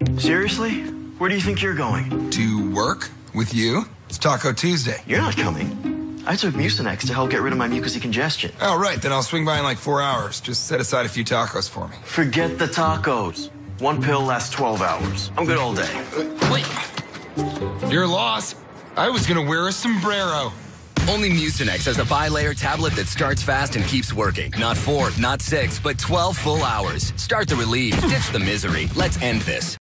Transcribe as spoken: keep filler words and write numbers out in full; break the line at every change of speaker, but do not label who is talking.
Seriously? Where do you think you're going?
To work with you? It's Taco Tuesday.
You're not coming. I took Mucinex to help get rid of my mucousy congestion.
Oh, right. Then I'll swing by in like four hours. Just set aside a few tacos for me.
Forget the tacos. One pill lasts twelve hours. I'm good all day.
Wait. Your loss. I was going to wear a sombrero.
Only Mucinex has a bi-layer tablet that starts fast and keeps working. Not four, not six, but twelve full hours. Start the relief. Ditch the misery. Let's end this.